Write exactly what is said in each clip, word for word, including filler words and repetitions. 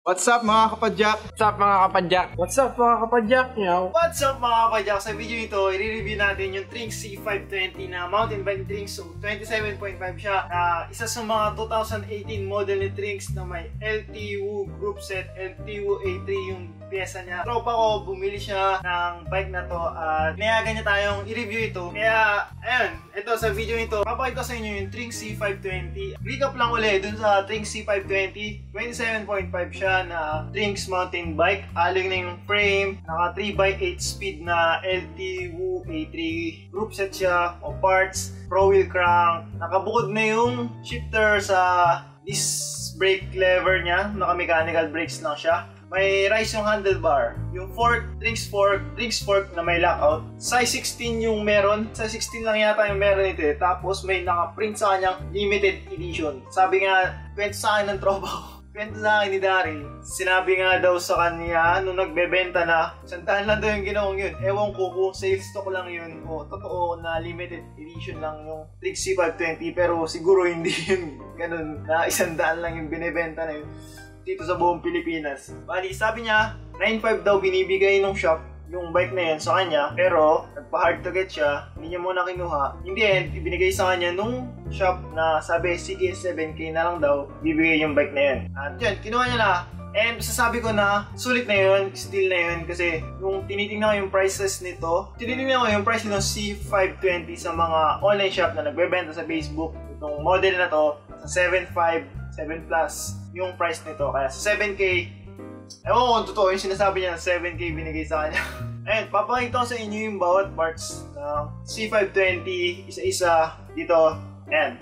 What's up mga kapadyak? What's up mga kapadyak? What's up mga kapadyak nyo? What's up mga kapadyak? Sa video ito, i-review natin yung Trinx C five twenty na mountain bike Trinx. So, twenty-seven point five siya. Uh, isa sa mga two thousand eighteen model ni Trinx na may L T U group set, L T U A three yung pyesa niya. Tropa ko, bumili siya ng bike na to at nayagan niya tayong i-review ito. Kaya, ayun, ito sa video ito, papakita sa inyo yung Trinx C five twenty. Recap lang ulit dun sa Trinx C five twenty. twenty-seven point five siya na Trinx mountain bike. Aling na yung frame, naka three by eight speed na L T U A three group set siya o parts, pro wheel crank. Nakabukod na yung shifter sa disc brake lever niya, naka mechanical brakes lang siya. May rise yung handlebar. Yung fork, Trinx fork, Trinx fork na may lockout. Size sixteen yung meron. Size sixteen lang yata yung meron ito eh. Tapos may naka-print sa kanyang limited edition. Sabi nga, kwento sa akin ng tropa ko. Kwento sa akin ni Daryl. Sinabi nga daw sa kanya nung nagbebenta na santaan lang daw yung ginawang yun. Ewan ko kung sales stock lang yun o totoo na limited edition lang yung Trinx C five twenty. Pero siguro hindi yun ganun na isang daan lang yung binibenta na yun dito sa buong Pilipinas. Bali, sabi niya, nine five daw binibigay ng shop yung bike na yun sa kanya, pero nagpa-hard to get siya, hindi niya muna kinuha. In the end, ibinigay sa kanya nung shop na sabi, sige, seven K na lang daw, bibigay yung bike na yun. At yun, kinuha niya na. And sasabi ko na, sulit na yun, steal na yun, kasi nung tinitingnan ko yung prices nito, tinitingnan ko yung price ng C five twenty sa mga online shop na nagbebenta sa Facebook. Itong model na to, sa seven five, seven plus yung price nito. Kaya sa seven K, ewan ko kung totoo yung sinasabi niya na seven K binigay sa kanya. Ayun, papakita ko sa inyo yung bawat parts ng C five twenty, isa-isa dito. Ayan.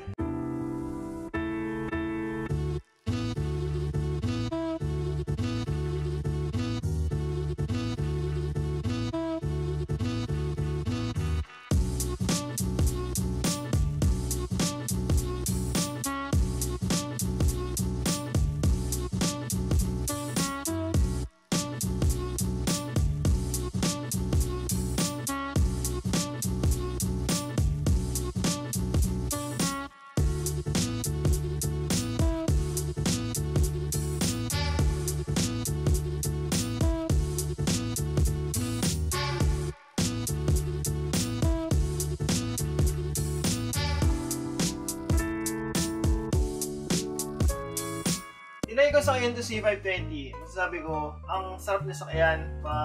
Tinay ko sa akin to C five twenty. Masasabi ko, ang sarap na sakyan,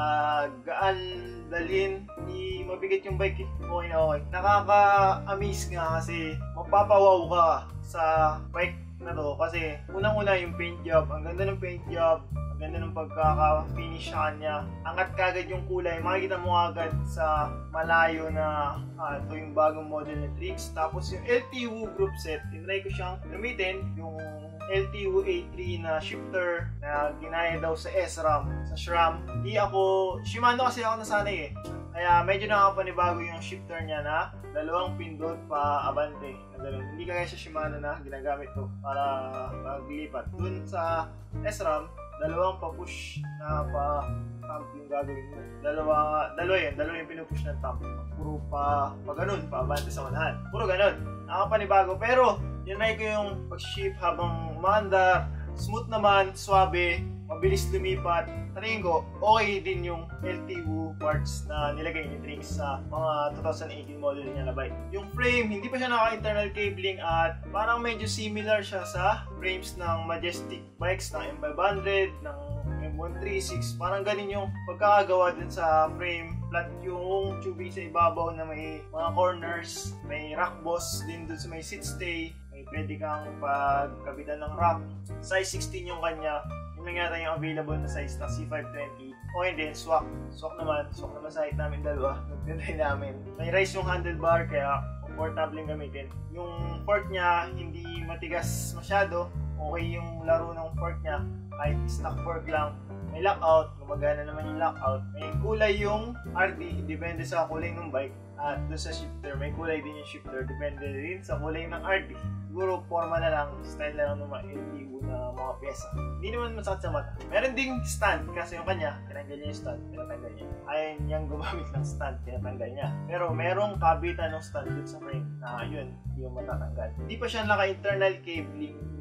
magaan, dalhin, hindi mabigat yung bike, okay na okay. Nakaka-amaze nga kasi mapapawaw ka sa bike na to kasi unang-una yung paint job, ang ganda ng paint job, ang ganda ng pagkaka-finish sa kanya. Angat kagad yung kulay, makikita mo agad sa malayo na ah, ito yung bagong model ng Trinx. Tapos yung L T U group set, tinry ko siyang gamitin, yung L T U A three na shifter na ginaya daw sa S-Ram, sa SRAM. Hindi ako, Shimano kasi ako nasanay eh. Kaya medyo nakapanibago yung shifter niya na dalawang pindot pa abante. Hindi kaya sa Shimano na ginagamit to para maglipat. Dun sa S-Ram, dalawang pa-push na pa-thumb yung gagawin mo. Dalawa, dalawa yun, dalawa yung pinupush ng thumb. Puro pa, pa ganun, pa abante sa unahan. Puro ganun. Nakapanibago, pero yun na ko yung pag-shift habang umaandar, smooth naman, swabe, mabilis lumipat. Tingin ko, okay din yung L T U parts na nilagay ni Trinx sa mga two thousand eighteen model niya na bike. Yung frame, hindi pa siya naka-internal cabling at parang medyo similar siya sa frames ng Majestic bikes ng M five hundred, ng M one thirty-six. Parang ganin yung pagkakagawa dun sa frame. Flat yung tubing sa ibabaw na may mga corners, may rack boss din dun sa may seat stay. Pwede kang pagkabitan ng rack. Size sixteen yung kanya. Yun lang yata yung available na size na C five twenty. O hindi, swak. Swak naman. Swak naman sa height namin dalawa. Nagtitry namin. May rise yung handlebar kaya comfortable yung gamitin. Yung fork niya hindi matigas masyado. Okay yung laro ng fork niya. Kahit stock fork lang. May lockout. Gumagana naman yung lockout. May kulay yung R D. Depende sa kulay ng bike. At doon sa shifter, may kulay din yung shifter. Depende rin sa kulay ng R D. Siguro forma na lang, style na lang ng mga L T U na mga pyesa. Hindi naman masakit sa mata. Meron ding stand kasi yung kanya, tinanggal niya yung stand, tinatanggal niya. Ayaw niyang gumamit ng stand, tinatanggal niya. Pero merong kabitan ng stand dun sa frame na yun, hindi yung matatanggal. Hindi pa siya naka-internal cabling yung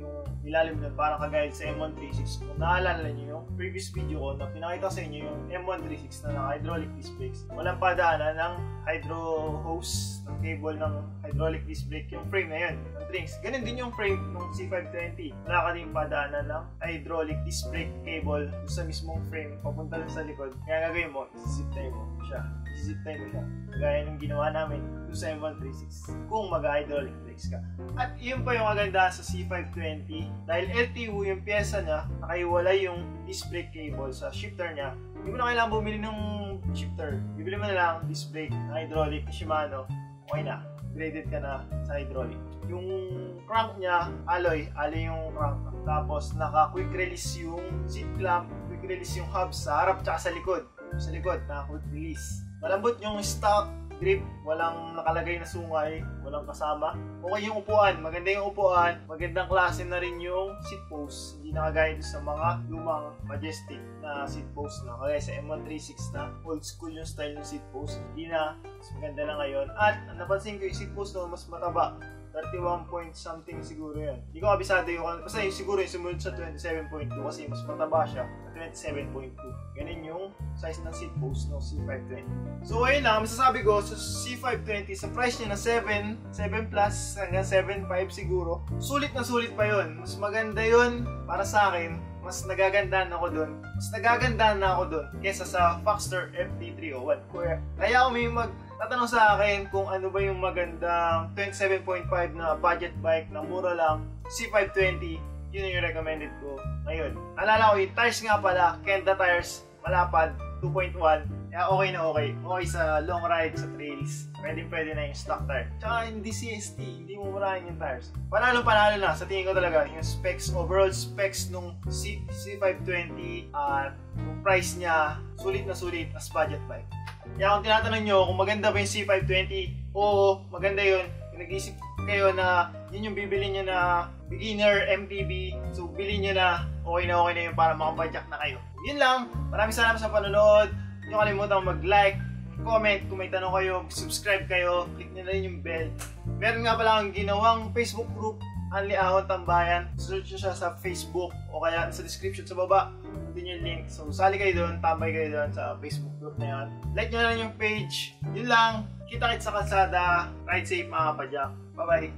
ilalim nun, parang kagaya sa M one thirty-six. Kung naalala nyo yung previous video ko na pinakita sa inyo yung M one thirty-six na naka-hydraulic disc brakes, walang padaanan ng hydro hose, ng cable ng hydraulic disc brake yung frame na yun, ng drinks. Ganun din yung frame ng C five twenty. Wala ka din padaanan ng hydraulic disc brake cable sa mismong frame papunta lang sa likod. Kaya gagawin mo, zip tie mo siya. Zip tie mo siya. Gaya ng ginawa namin sa M one thirty-six kung mag-hydraulic brakes ka. At yun pa yung maganda sa C five twenty dahil L T U yung pyesa niya, nakaiwalay yung disc brake cable sa shifter niya. Hindi mo na kailangan bumili ng shifter. Bibili mo na lang disc brake na hydraulic Shimano. Okay na. Graded ka na sa hydraulic. Yung crank niya, alloy. Alloy yung crank. Tapos naka-quick release yung seat clamp. Quick release yung hubs sa harap tsaka sa likod. Sa likod, naka-quick release. Malambot yung stock grip, walang nakalagay na sungay, walang kasama. Okay yung upuan, maganda yung upuan, magandang klase na rin yung seat post. Hindi nakagaya sa mga lumang Majestic na seat post na kagaya sa M one thirty-six na old school yung style ng seat post. Hindi na, mas maganda na ngayon. At napansin ko yung seat post no, mas mataba. thirty-one point something siguro yan. Hindi ko kabisado yung, basta yung siguro yung sumunod sa twenty-seven point two kasi mas mataba siya sa twenty-seven point two. Ganun yung size ng seat post ng C five twenty. So ayun lang, masasabi ko sa C five twenty, sa price niya na seven, seven plus hanggang seven point five siguro, sulit na sulit pa yun. Mas maganda yun para sa akin. Mas nagagandaan ako dun. Mas nagagandaan na ako dun kesa sa Foxster F T three oh one. Kaya, kaya kung may magtatanong sa akin kung ano ba yung magandang twenty-seven point five na budget bike na mura lang, C five twenty, yun yung recommended ko ngayon. Alala ko yung tires nga pala, Kenda tires, malapad, two point one. Kaya okay na okay. Okay sa long ride, sa trails. Pwede pwede na yung stock tire. Tsaka hindi C S T, hindi mo murahin yung tires. Panalo panalo na, sa tingin ko talaga, yung specs, overall specs nung C five twenty at uh, yung price niya, sulit na sulit as budget bike. Kaya kung tinatanong nyo kung maganda ba yung C five twenty, oo, maganda yun. Kung nag-isip kayo na yun yung bibili nyo na beginner M T B, so bilhin nyo na, okay na okay na yun para makapajak na kayo. Yun lang, maraming salamat sa panonood. Huwag nyo kalimutan mag-like, comment, kung may tanong kayo, subscribe kayo, click nyo na rin yung bell. Meron nga pala akong ginawang Facebook group, Anli Ahon Tambayan. Search nyo siya sa Facebook o kaya sa description sa baba. Doon yung link. So, sali kayo doon, tambay kayo doon sa Facebook group na yan. Like nyo na lang yung page. Yun lang. Kita-kits sa kalsada. Ride safe mga kapadyak. Bye-bye.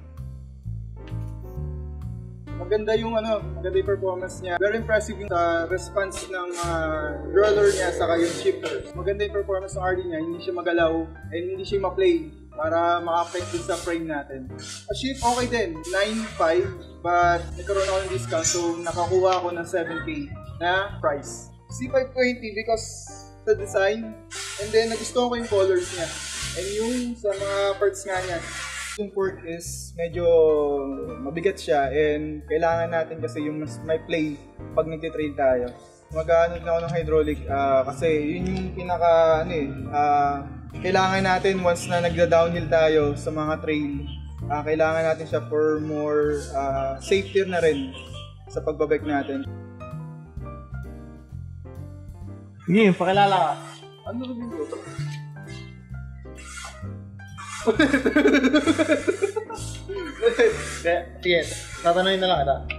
Maganda yung ano, maganda yung performance niya. Very impressive yung uh, response ng uh, roller niya saka yung shifter. Maganda yung performance ng R D niya, hindi siya magalaw and hindi siya ma-play para maka-affect din sa frame natin. A shift okay din, nine five, but nagkaroon ako ng discount so nakakuha ako ng seven K na price. C five twenty because sa design and then nagustuhan ko yung colors niya and yung sa mga parts nga niya. Yung port is medyo mabigat siya and kailangan natin kasi yung mas may play pag nagtitrail tayo. Mag-ano din ako ng hydraulic uh, kasi yun yung pinaka ano eh, uh, kailangan natin once na nagda-downhill tayo sa mga trail, uh, kailangan natin siya for more uh, safety na rin sa pagbabike natin. Sige, pakilala ka. Ano sabihin ko? Sige, tatanungin na lang kita.